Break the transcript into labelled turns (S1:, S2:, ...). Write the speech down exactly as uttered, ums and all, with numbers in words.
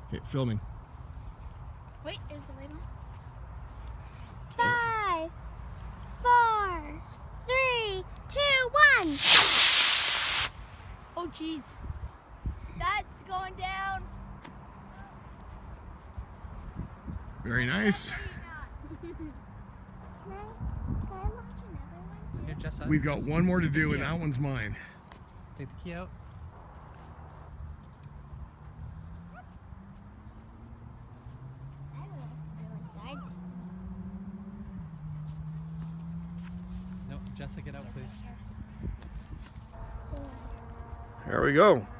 S1: Okay, filming.
S2: Wait, is the light on?
S3: Five, four, three, two, one.
S2: Oh, jeez. That's going down.
S1: Very nice.
S3: Can I, can I launch another one?
S4: Here, Jessa.
S1: We've got one more to do, and
S4: Yeah.
S1: that one's mine.
S4: Take the key out.
S3: I would like to go inside this thing.
S4: No, Jessa, get out, please.
S1: There we go.